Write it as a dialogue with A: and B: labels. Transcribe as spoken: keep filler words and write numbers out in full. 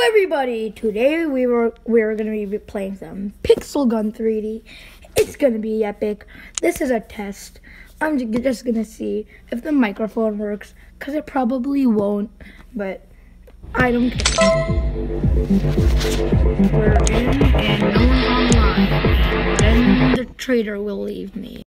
A: Everybody, today we were we're gonna be playing some Pixel Gun three D. It's gonna be epic. This is a test. I'm just gonna see if the microphone works, cause it probably won't, but I don't care. We're in and no one's online. Then the trader will leave me.